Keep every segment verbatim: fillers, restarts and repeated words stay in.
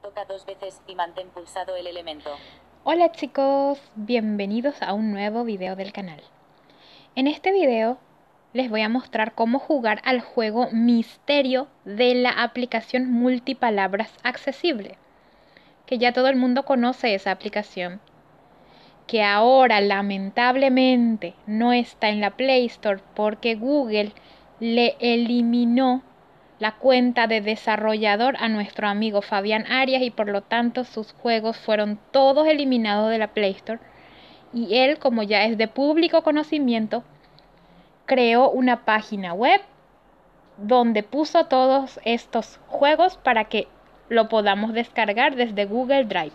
Toca dos veces y mantén pulsado el elemento. Hola chicos, bienvenidos a un nuevo video del canal. En este video les voy a mostrar cómo jugar al juego Misterio de la aplicación Multipalabras Accesible, que ya todo el mundo conoce esa aplicación, que ahora lamentablemente no está en la Play Store porque Google le eliminó la cuenta de desarrollador a nuestro amigo Fabián Arias y por lo tanto sus juegos fueron todos eliminados de la Play Store. Y él, como ya es de público conocimiento, creó una página web donde puso todos estos juegos para que lo podamos descargar desde Google Drive.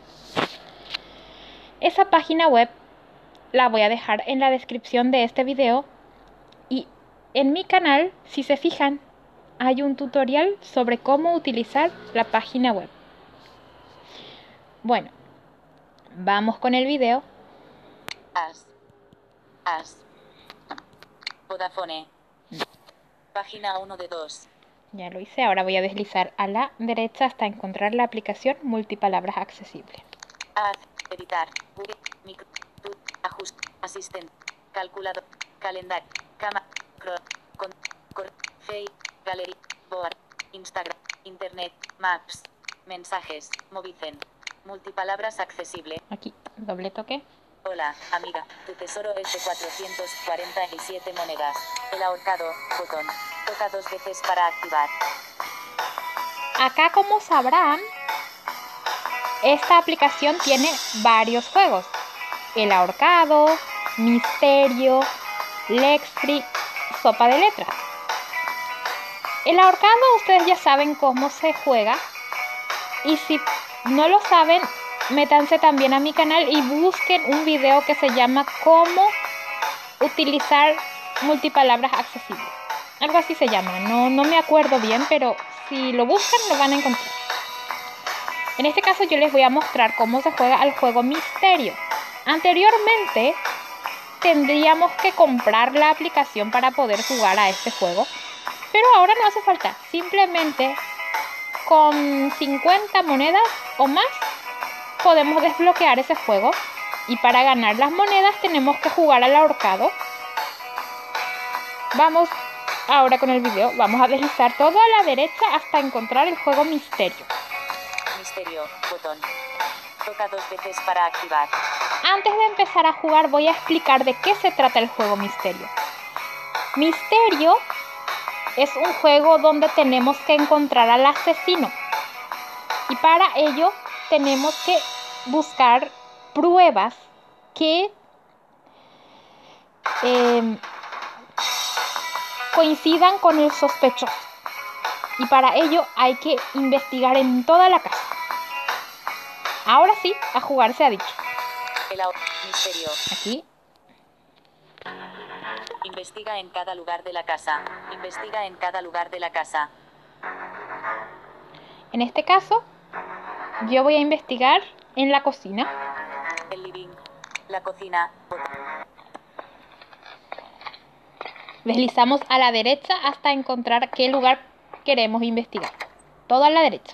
Esa página web la voy a dejar en la descripción de este video y en mi canal, si se fijan, hay un tutorial sobre cómo utilizar la página web. Bueno, vamos con el video. As. As. Vodafone. Página uno de dos. Ya lo hice, ahora voy a deslizar a la derecha hasta encontrar la aplicación Multipalabras Accesible. Haz. Editar. Google. Micro. Tu. Ajuste. Asistente. Calculador. Calendario. Cama. Cro. Con. Cor. Hey. Gallery. Board. Instagram. Internet. Maps. Mensajes. Movizen. Multipalabras accesible. Aquí, doble toque. Hola, amiga. Tu tesoro es de cuatrocientas cuarenta y siete monedas. El ahorcado. Botón. Toca dos veces para activar. Acá, como sabrán, esta aplicación tiene varios juegos. El ahorcado, Misterio, Lexfree, Sopa de Letras. El ahorcado ustedes ya saben cómo se juega. Y si no lo saben, métanse también a mi canal y busquen un video que se llama Cómo utilizar multipalabras accesibles. Algo así se llama, no, no me acuerdo bien, pero si lo buscan lo van a encontrar. En este caso yo les voy a mostrar cómo se juega al juego Misterio. Anteriormente tendríamos que comprar la aplicación para poder jugar a este juego, pero ahora no hace falta. Simplemente con cincuenta monedas o más podemos desbloquear ese juego. Y para ganar las monedas tenemos que jugar al ahorcado. Vamos ahora con el video. Vamos a deslizar todo a la derecha hasta encontrar el juego Misterio. Misterio. Botón. Toca dos veces para activar. Antes de empezar a jugar voy a explicar de qué se trata el juego Misterio. Misterio es un juego donde tenemos que encontrar al asesino. Y para ello tenemos que buscar pruebas que eh, coincidan con el sospechoso. Y para ello hay que investigar en toda la casa. Ahora sí, a jugar se ha dicho. El Misterio. Aquí. Investiga en cada lugar de la casa. Investiga en cada lugar de la casa. En este caso, yo voy a investigar en la cocina. El living. La cocina. Botón. Deslizamos a la derecha hasta encontrar qué lugar queremos investigar. Todo a la derecha.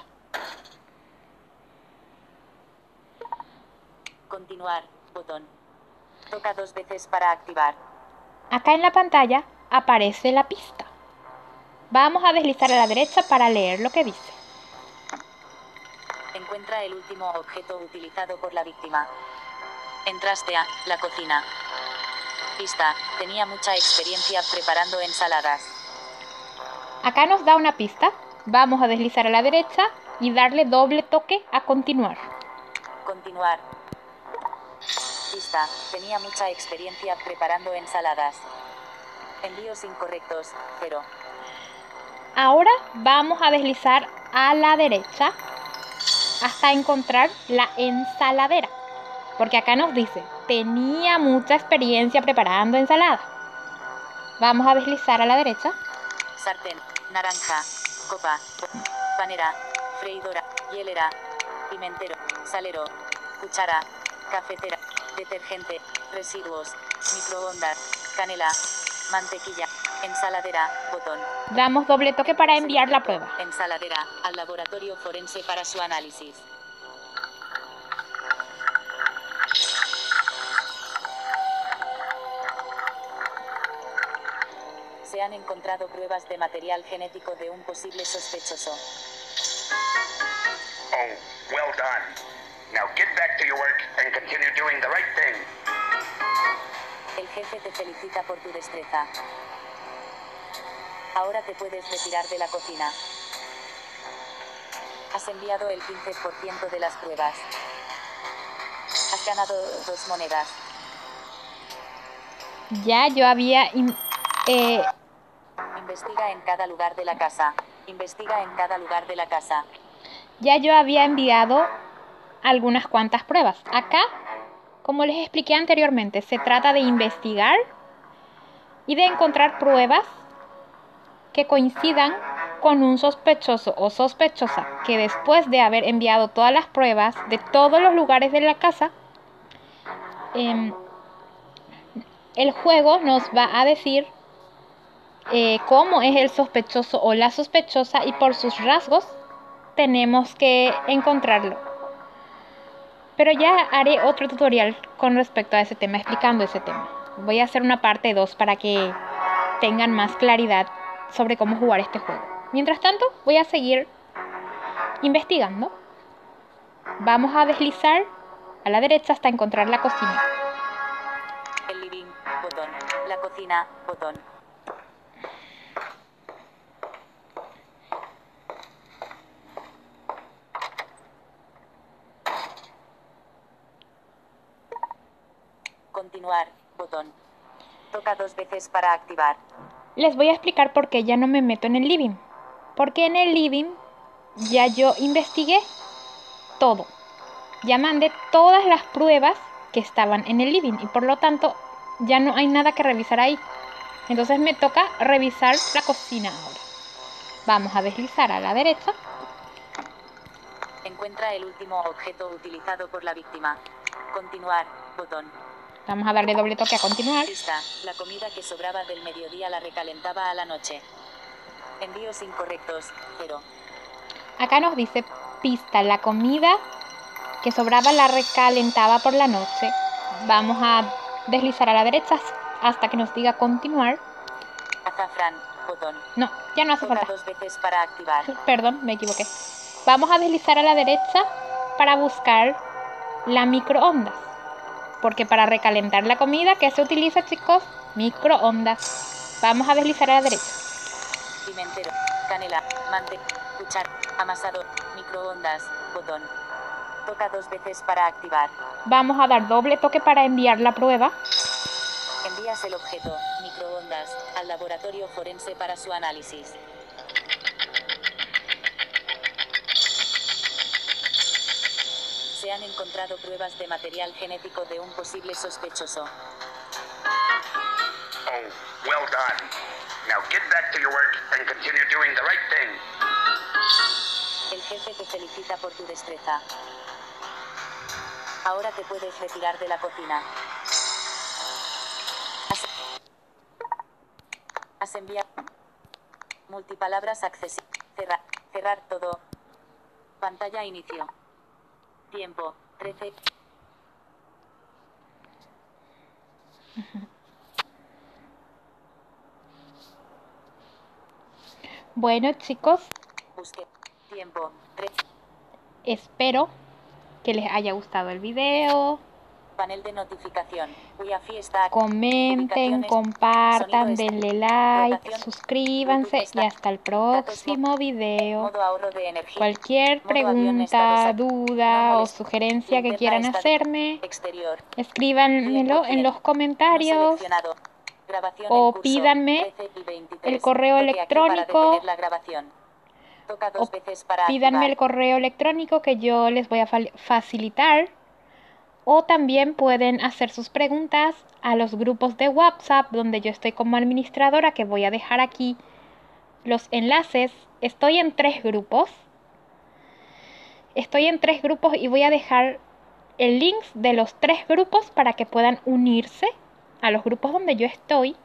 Continuar. Botón. Toca dos veces para activar. Acá en la pantalla aparece la pista. Vamos a deslizar a la derecha para leer lo que dice. Encuentra el último objeto utilizado por la víctima. Entraste a la cocina. Pista. Tenía mucha experiencia preparando ensaladas. Acá nos da una pista. Vamos a deslizar a la derecha y darle doble toque a continuar. Continuar. Pista. Tenía mucha experiencia preparando ensaladas. Envíos incorrectos. Cero. Ahora vamos a deslizar a la derecha hasta encontrar la ensaladera. Porque acá nos dice, tenía mucha experiencia preparando ensalada. Vamos a deslizar a la derecha. Sartén. Naranja. Copa. Panera. Freidora. Hielera. Pimentero. Salero. Cuchara. Cafetera. Detergente. Residuos. Microondas. Canela. Mantequilla. Ensaladera. Botón. Damos doble toque para enviar la prueba. Ensaladera. Al laboratorio forense para su análisis. han encontrado pruebas de material genético de un posible sospechoso. Oh, well done. Now get back to your work and continue doing the right thing. El jefe te felicita por tu destreza. Ahora te puedes retirar de la cocina. Has enviado el quince por ciento de las pruebas. Has ganado dos monedas. Ya yo había... Eh... Investiga en cada lugar de la casa. Investiga en cada lugar de la casa. Ya yo había enviado algunas cuantas pruebas. Acá, como les expliqué anteriormente, se trata de investigar y de encontrar pruebas que coincidan con un sospechoso o sospechosa que después de haber enviado todas las pruebas de todos los lugares de la casa, eh, el juego nos va a decir eh, cómo es el sospechoso o la sospechosa y por sus rasgos tenemos que encontrarlo. Pero ya haré otro tutorial con respecto a ese tema, explicando ese tema. Voy a hacer una parte dos para que tengan más claridad sobre cómo jugar este juego. Mientras tanto, voy a seguir investigando. Vamos a deslizar a la derecha hasta encontrar la cocina. El living, botón. La cocina, botón. Continuar, botón. Toca dos veces para activar. Les voy a explicar por qué ya no me meto en el living. Porque en el living ya yo investigué todo. Ya mandé todas las pruebas que estaban en el living y por lo tanto ya no hay nada que revisar ahí. Entonces me toca revisar la cocina ahora. Vamos a deslizar a la derecha. Encuentra el último objeto utilizado por la víctima. Continuar, botón. Vamos a darle doble toque a continuar. Pista. La comida que sobraba del mediodía la recalentaba a la noche. Envíos incorrectos, cero. Acá nos dice pista. La comida que sobraba la recalentaba por la noche. Vamos a deslizar a la derecha hasta que nos diga continuar. Azafrán, botón. No, ya no hace Toca falta. dos veces para activar. Perdón, me equivoqué. Vamos a deslizar a la derecha para buscar la microondas. Porque para recalentar la comida, ¿qué se utiliza, chicos? Microondas. Vamos a deslizar a la derecha. Pimentero, canela, manteca, cuchara, amasador, microondas, botón. Toca dos veces para activar. Vamos a dar doble toque para enviar la prueba. Envías el objeto, microondas, al laboratorio forense para su análisis. Se han encontrado pruebas de material genético de un posible sospechoso. Oh, well done. Now get back to your work and continue doing the right thing. El jefe te felicita por tu destreza. Ahora te puedes retirar de la cocina. Has, Has enviado multipalabras accesibles. Cerrar, cerrar todo. Pantalla inicio. Tiempo, trece. Bueno, chicos, Busque. Tiempo, trece. espero que les haya gustado el video. Panel de notificación. Wi-Fi está. Comenten, Ubicaciones, compartan, sonido denle like, rotación, suscríbanse Bluetooth y está, hasta el datos próximo mo- video. Modo ahorro de energía. Cualquier Modo avión pregunta, estado sa- duda no o molest- sugerencia que Linterna quieran está- hacerme, Exterior. escríbanmelo en los No comentarios seleccionado. Grabación o en curso, pídanme trece y veintitrés. el correo Toque aquí para electrónico detener la grabación. Toca dos o veces para pídanme el activar. correo electrónico que yo les voy a fal- facilitar. O también pueden hacer sus preguntas a los grupos de WhatsApp donde yo estoy como administradora, que voy a dejar aquí los enlaces. Estoy en tres grupos. Estoy en tres grupos y voy a dejar el link de los tres grupos para que puedan unirse a los grupos donde yo estoy.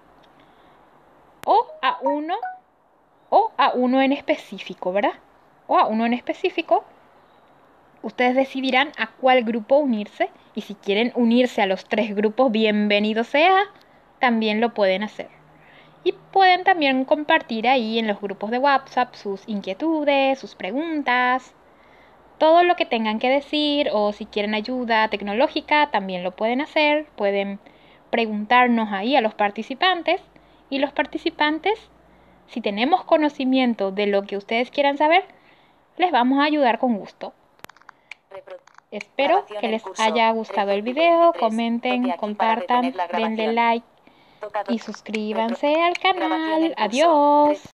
O a uno, o a uno en específico, ¿verdad? O a uno en específico. Ustedes decidirán a cuál grupo unirse y si quieren unirse a los tres grupos, bienvenido sea, también lo pueden hacer. Y pueden también compartir ahí en los grupos de WhatsApp sus inquietudes, sus preguntas, todo lo que tengan que decir, o si quieren ayuda tecnológica también lo pueden hacer. Pueden preguntarnos ahí a los participantes, y los participantes, si tenemos conocimiento de lo que ustedes quieran saber, les vamos a ayudar con gusto. Espero que les haya gustado el video, comenten, compartan, denle like y suscríbanse al canal. Adiós.